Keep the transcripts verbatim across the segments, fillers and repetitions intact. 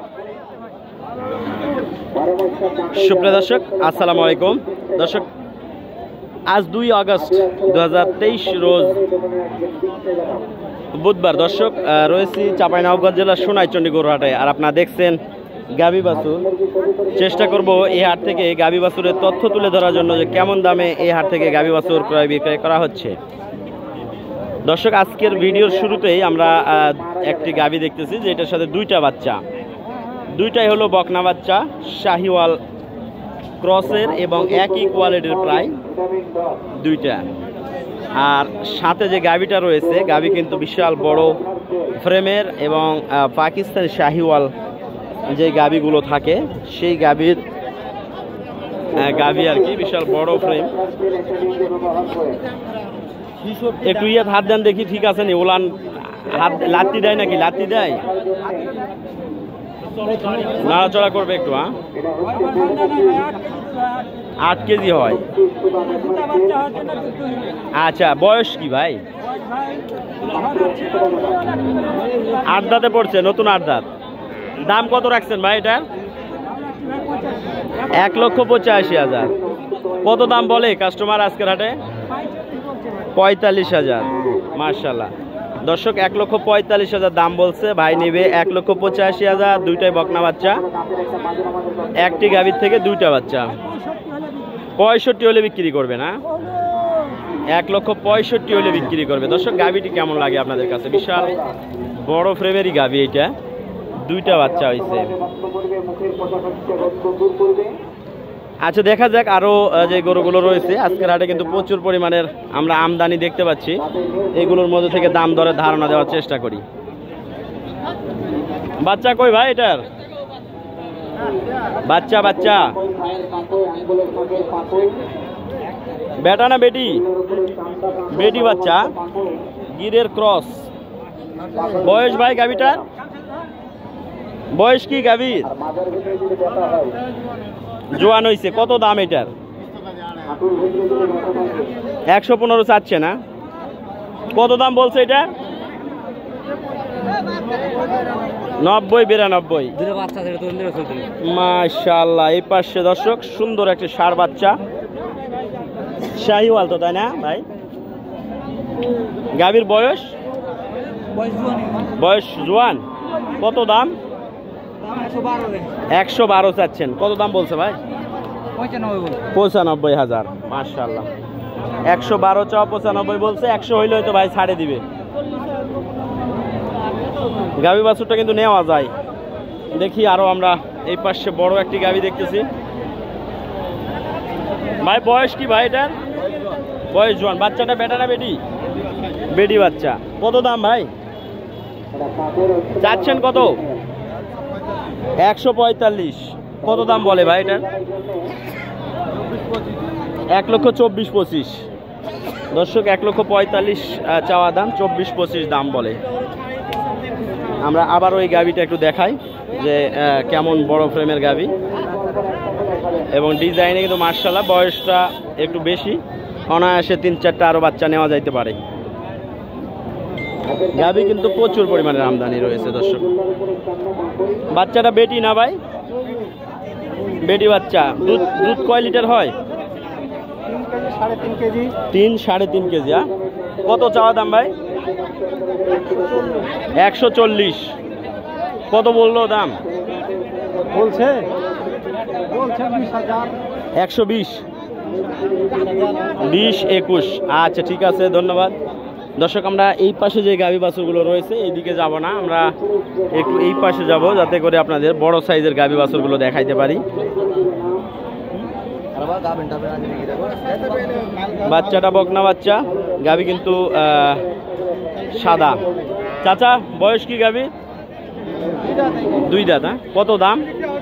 সুপ্রিয় দর্শক, আসসালামু আলাইকুম। দর্শক, আজ দুই আগস্ট দু হাজার তেইশ রোজ বুধবার। দর্শক, রয়েছি চাঁপাইনবাবগঞ্জ জেলার সোনাইচন্ডী গরুহাটে। আর আপনারা দেখছেন গাভী বাছুর। চেষ্টা করব এই হাট থেকে গাভী বাছুরের তথ্য তুলে ধরার জন্য যে কেমন দামে এই হাট থেকে গাভী বাছুর ক্রয় বিক্রয় করা হচ্ছে। দর্শক, আজকের ভিডিওর শুরুতেই আমরা একটি গাভী দেখতেছি যে এটার সাথে দুইটা বাচ্চা, দুইটাই হলো বকনা বাচ্চা, শাহিওয়াল ক্রসের এবং একই কোয়ালিটির প্রায় দুইটা। আর সাথে যে গাভীটা রয়েছে, গাভী কিন্তু বিশাল বড় ফ্রেমের এবং পাকিস্তানি শাহিওয়াল যে গাভীগুলো থাকে সেই গাভীর গাভী আর কি, বিশাল বড় ফ্রেম। একটু ইয়ে হাত দেন দেখি, ঠিক আছে নি? ওলান হাত লাত্তি দেয় নাকি? লাত্তি দেয়, নাড়াচড়া করবে একটু। হ্যাঁ, আট কেজি হয়। আচ্ছা, বয়স কি ভাই? আট দাঁতে পড়ছে, নতুন আট দাঁত। দাম কত রাখছেন ভাই এটার? এক লক্ষ পঁচাশি হাজার। কত দাম বলে কাস্টমার আজকের হাটে? পঁয়তাল্লিশ হাজার। মার্শাল্লাহ। দর্শক, এক লক্ষ পঁয়তাল্লিশ হাজার দাম বলছে, ভাই নেবে এক লক্ষ পঁচাশি হাজার। দুইটাই বকনা বাচ্চা, একটি গাভীর থেকে দুইটা বাচ্চা। পঁয়ষট্টি হলে বিক্রি করবে না? এক লক্ষ পঁয়ষট্টি হলে বিক্রি করবে। দর্শক, গাভীটি কেমন লাগে আপনাদের কাছে? বিশাল বড় ফ্রেমেরই গাভী এটা, দুইটা বাচ্চা হয়েছে। আচ্ছা, দেখা যাক আরো যে গরুগুলো রয়েছে আজকের হাটে। কিন্তু প্রচুর পরিমাণের আমরা আমদানি দেখতে পাচ্ছি। এগুলোর মধ্যে থেকে দাম দরের ধারণা দেওয়ার চেষ্টা করি। বাচ্চা কই ভাই এটার? বাচ্চা বাচ্চা বেটা না বেটি? বেটি বাচ্চা, গিরের ক্রস। বয়স ভাই গাভীটার? বয়স কি গাভীর? জোয়ান হয়েছে। কত দাম এটার? একশো পনেরো চাচ্ছে না? কত দাম বলছে এটা? নব্বই বিরানব্বই। মাশাআল্লাহ। এই পাশে দর্শক সুন্দর একটি ষাঁড় বাচ্চা, শাহিওয়াল তো, তাই না ভাই? গাভীর বয়স? বয়স জোয়ান। কত দাম? একশো বারো চাচ্ছেন। কত দাম বলছে ভাই? পঁচানব্বই হাজার। মাশাআল্লাহ। একশো বারো চাও, পঁচানব্বই বলছে। একশো হইলে হয়তো ভাই ছাড়ে দিবে। গাভী বাছুরটা কিন্তু নেওয়া যায়। দেখি আরো আমরা এই পাশে বড় একটি গাভী দেখতেছি। ভাই বয়স কি ভাই এটার? বয়স জোয়ান। বাচ্চাটা বেটা না বেটি? বেটি বাচ্চা। কত দাম ভাই? চাচ্ছেন কত? একশো পঁয়তাল্লিশ। কত দাম বলে ভাই এটার? এক লক্ষ চব্বিশ পঁচিশ। দর্শক, এক লক্ষ পঁয়তাল্লিশ চাওয়া দাম, চব্বিশ পঁচিশ দাম বলে। আমরা আবার ওই গাভীটা একটু দেখাই যে কেমন বড় ফ্রেমের গাভী এবং ডিজাইনে কিন্তু মার্শাল্লাহ। বয়সটা একটু বেশি, অনায়াসে তিন চারটা আরো বাচ্চা নেওয়া যাইতে পারে। গাভী কিন্তু প্রচুর পরিমাণের আমদানি রয়েছে। দর্শক, বাচ্চাটা বেটি না ভাই? বেটি বাচ্চা। দুধ দুধ কয় লিটার হয়? তিন সাড়ে তিন কেজি। হ্যাঁ, কত চাওয়া দাম ভাই? একশো চল্লিশ। কত বললো দাম? বলছে একশো বিশ। বিশ একুশ। আচ্ছা, ঠিক আছে, ধন্যবাদ। দর্শক, আমরা এই পাশে যে গাভী বাছুরগুলো রয়েছে এইদিকে যাব না, আমরা একটু এই পাশে যাব যাতে করে আপনাদের বড় সাইজের গাভী বাছুরগুলো দেখাইতে পারি। বাচ্চাটা বকনা বাচ্চা, গাভী কিন্তু সাদা। চাচা, বয়স কি গাভী? দুই দাঁত। হ্যাঁ, কত দাম?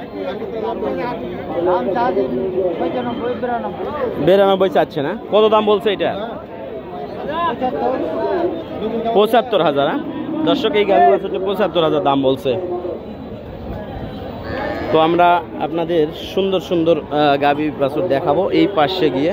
বিরানব্বই চাচ্ছে না? কত দাম বলছে এটা? পঁচাত্তর হাজার। দর্শক, এই গাভী বাছুরটা পঁচাত্তর হাজার দাম বলছে। তো আমরা আপনাদের সুন্দর সুন্দর গাভী বাছুর দেখাবো এই পাশে গিয়ে।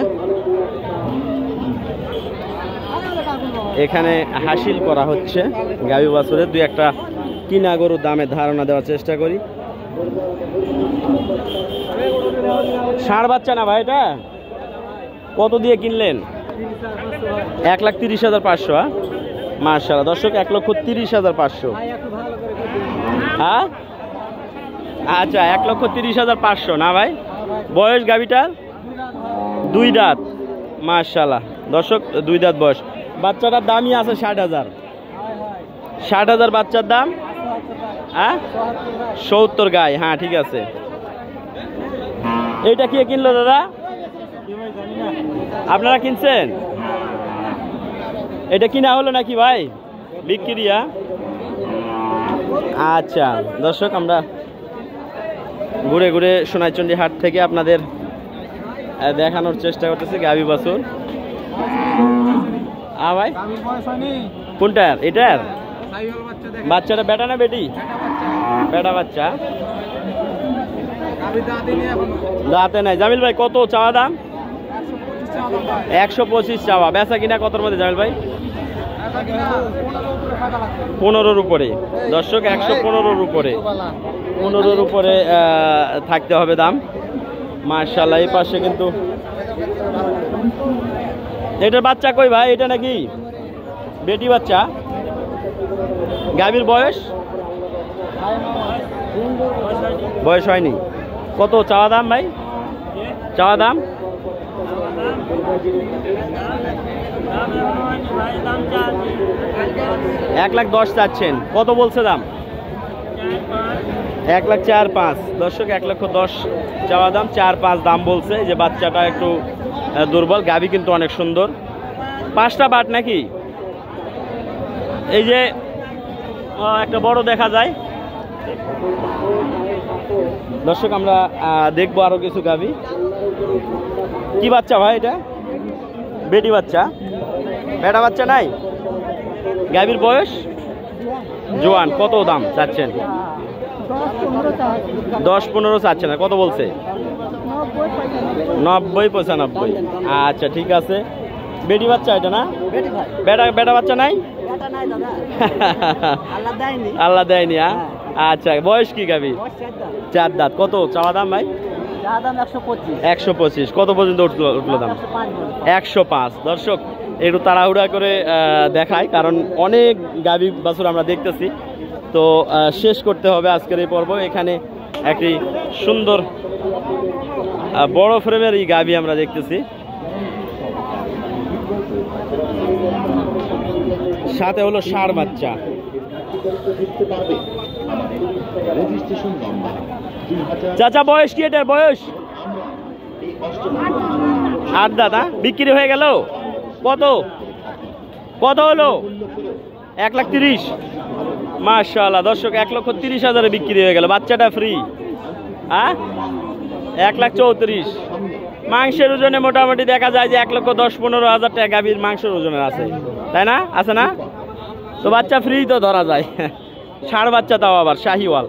এখানে হাসিল করা হচ্ছে গাভী বাছুরের। দুই একটা কিনা গরুর দামের ধারণা দেওয়ার চেষ্টা করি। ষাঁড় বাচ্চা না ভাই এটা? কত দিয়ে কিনলেন? এক লাখ তিরিশ হাজার পাঁচশো। মাশাআল্লাহ দর্শক, এক লক্ষ তিরিশ হাজার পাঁচশো। হ্যাঁ আচ্ছা, এক লক্ষ তিরিশ হাজার পাঁচশো না ভাই? বয়স গাভিটার? দুই দাঁত। মাশাআল্লাহ দর্শক, দুই দাঁত বয়স। বাচ্চাটার দামই আছে ষাট হাজার। ষাট হাজার বাচ্চার দাম। হ্যাঁ সত্তর গায়ে। হ্যাঁ ঠিক আছে। এইটা কে কিনলো দাদা? আপনারা কিনছেন? এটা কিনা হলো নাকি ভাই? বিক্রিয়া। আচ্ছা দর্শক, আমরা ঘুরে ঘুরে সোনাইচন্ডী হাট থেকে আপনাদের দেখানোর চেষ্টা করতেছি গাভী বাছুর। আ ভাই কোনটার? এটার বাচ্চাটা বেটা না বেটি? বেটা বাচ্চা, দাঁতে নাই। জামিল ভাই কত চাওয়া দাম? একশো পঁচিশ চাওয়া। বেচা কিনা কতর মধ্যে জামিল ভাই? পনেরোর উপরে। দর্শক একশো পনেরোর উপরে, পনেরোর উপরে থাকতে হবে দাম। মাশাআল্লাহ। এই পাশে কিন্তু এটার বাচ্চা কই ভাই? এটা নাকি বেটি বাচ্চা? গাভীর বয়স? বয়স হয়নি। কত চাওয়া দাম ভাই? চাওয়া দাম এক লাখ দশ চাচ্ছেন। কত বলছে দাম? এক লাখ চার পাঁচ। দর্শক এক লক্ষ দশ চাওয়া দাম, চার পাঁচ দাম বলছে। যে বাচ্চাটা একটু দুর্বল, গাভী কিন্তু অনেক সুন্দর। পাঁচটা বাট নাকি? এই যে একটা বড় দেখা যায়। দর্শক আমরা দেখবো আরো কিছু গাভী। কি বাচ্চা ভাই এটা? বেটি বাচ্চা। বেটা বাচ্চা নাই? গাভীর বয়স? জোয়ান। কত দাম চাচ্ছেন? দশ পনেরো চাচ্ছে না। কত বলছে? নব্বই পঁচানব্বই। আচ্ছা ঠিক আছে। বেটি বাচ্চা এটা না? বেটা বেটা বাচ্চা নাই? আল্লাহ দেয়নি। হ্যাঁ আচ্ছা, বয়স কি গাভী? চার দাঁত। কত চাওয়া দাম ভাই? একশো পঁচিশ। কত পর্যন্ত উঠলো উঠলো দাম? একশো পাঁচ। দর্শক একটু তাড়াহুড়া করে দেখায়, কারণ অনেক গাভী বাছুর আমরা দেখতেছি, তো শেষ করতে হবে আজকের এই পর্ব। এখানে একটি সুন্দর বড় ফ্রেমের এই গাভী আমরা দেখতেছি, সাথে হলো ষাঁড় বাচ্চা। চাচা বয়স কি এটার? বয়স আট দাদা। বিক্রি হয়ে গেল? কত কত হলো? এক লাখ তিরিশ। মাশাআল্লাহ দর্শক, এক লক্ষ তিরিশ হাজারে বিক্রি হয়ে গেল। বাচ্চাটা ফ্রি। হ্যাঁ এক লাখ চৌত্রিশ। মাংসের ওজনে মোটামুটি দেখা যায় যে এক লক্ষ দশ পনেরো হাজার টাকা গাভীর মাংসের ওজনের আছে, তাই না? আছে না? তো বাচ্চা ফ্রি তো ধরা যায়। ষাঁড় বাচ্চা, তাও আবার শাহিওয়াল।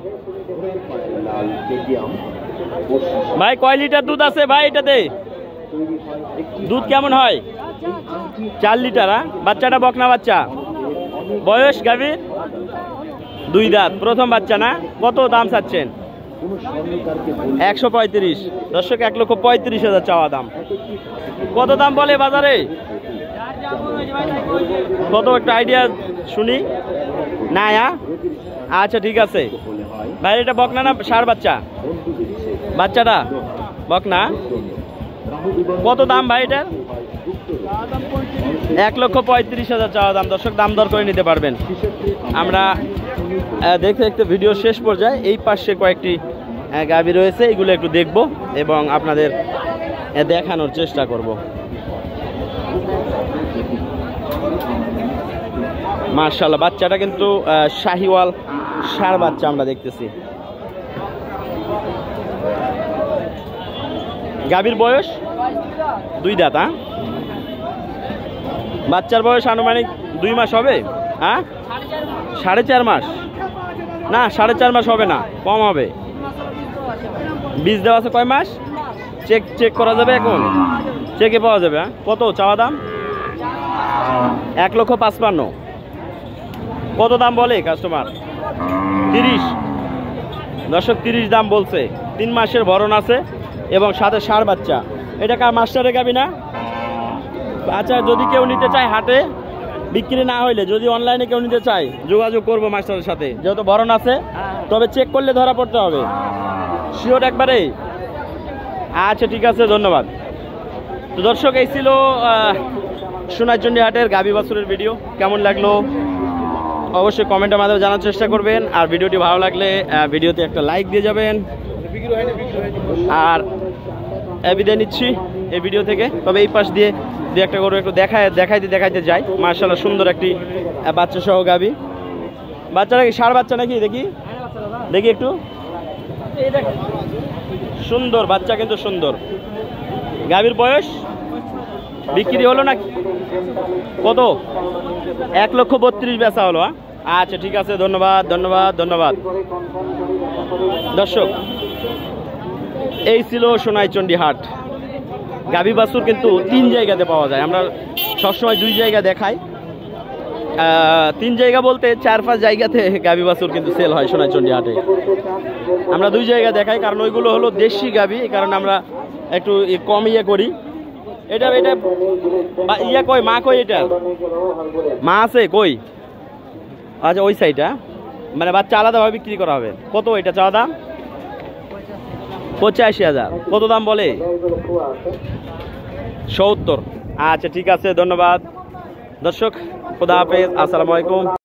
ভাই কয় লিটার দুধ আছে ভাই এটাতে? দুধ কেমন হয়? চার লিটার। বাচ্চাটা বকনা বাচ্চা। বয়স গাভীর? দুই দাঁত। প্রথম বাচ্চা না? কত দাম চাচ্ছেন? একশো পঁয়ত্রিশ। দর্শক এক লক্ষ পঁয়ত্রিশ হাজার চাওয়া দাম। কত দাম বলে বাজারে? কত একটা আইডিয়া শুনি না? আচ্ছা ঠিক আছে ভাই। এটা বকনা না ষাঁড় বাচ্চা? বাচ্চাটা বকনা। কত দাম ভাই এটার? এক লক্ষ পঁয়ত্রিশ হাজার চাওয়া দাম। দর্শক দাম দর করে নিতে পারবেন। আমরা দেখতে দেখতে ভিডিও শেষ পর্যায়ে এই পাশে কয়েকটি গাভী রয়েছে, এগুলো একটু দেখব এবং আপনাদের দেখানোর চেষ্টা করব। মাশাআল্লাহ বাচ্চাটা কিন্তু শাহিওয়াল ষাঁড় বাচ্চা আমরা দেখতেছি। গাভীর বয়স? দুই দাঁত। হ্যাঁ বাচ্চার বয়স আনুমানিক দুই মাস হবে। হ্যাঁ সাড়ে চার মাস না? সাড়ে চার মাস হবে না, কম হবে। বীজ দেওয়া আছে কয় মাস? চেক চেক করা যাবে এখন? চেকে পাওয়া যাবে। কত চাওয়া দাম? এক লক্ষ পাঁচপান্ন। কত দাম বলে কাস্টমার? তিরিশ। দর্শক তিরিশ দাম বলছে, তিন মাসের ভরণ আছে এবং সাথে ষাঁড় বাচ্চা। এটা কার মাস্টারে গাবি না? আচ্ছা, যদি কেউ নিতে চায় হাটে বিক্রি না হইলে, যদি অনলাইনে কেউ নিতে চায় যোগাযোগ করবো মাস্টারের সাথে, যেহেতু ভরণ আছে, তবে চেক করলে ধরা পড়তে হবে। শিওর একবারে? আচ্ছা ঠিক আছে, ধন্যবাদ। তো দর্শক, এই ছিল সোনাইচন্ডী হাটের গাবি বাছুরের ভিডিও। কেমন লাগলো অবশ্যই কমেন্টের মাধ্যমে জানার চেষ্টা করবেন, আর ভিডিওটি ভালো লাগলে ভিডিওতে একটা লাইক দিয়ে যাবেন। আর বিদায় নিচ্ছি এই ভিডিও থেকে। তবে এই পাশ দিয়ে দু একটা গরু একটু দেখায় দেখাইতে দেখাইতে যাই। মার্শাল্লাহ সুন্দর একটি বাচ্চা সহ গাবি। বাচ্চাটা কি ষাঁড় বাচ্চা নাকি? দেখি দেখি একটু, সুন্দর বাচ্চা, কিন্তু সুন্দর। গাবির বয়স বিক্রি হলো নাকি? কত? এক লক্ষ বত্রিশ বেচা হলো। আচ্ছা ঠিক আছে, ধন্যবাদ ধন্যবাদ ধন্যবাদ। দর্শক, এই ছিল সোনাইচন্ডী হাট। গাবি বাছুর কিন্তু তিন জায়গাতে পাওয়া যায়। আমরা সবসময় দুই জায়গা দেখাই, তিন জায়গা বলতে চার পাঁচ জায়গাতে গাবি বাছুর কিন্তু সেল হয় সোনাইচন্ডী হাটে। আমরা দুই জায়গা দেখাই, কারণ ওইগুলো হলো দেশি গাবি, এই কারণে আমরা একটু কম ইয়ে করি। এটা এটা ইয়া কই, মা কই? এটা মা আছে কই? আচ্ছা ওই সাইডটা, মানে বাচ্চা আলাদাভাবে বিক্রি করা হবে। কত এটা চাওয়া দাম? পঁচাশি হাজার। কত দাম বলে? সত্তর। আচ্ছা ঠিক আছে, ধন্যবাদ। দর্শক, খোদা হাফেজ, আসসালামু আলাইকুম।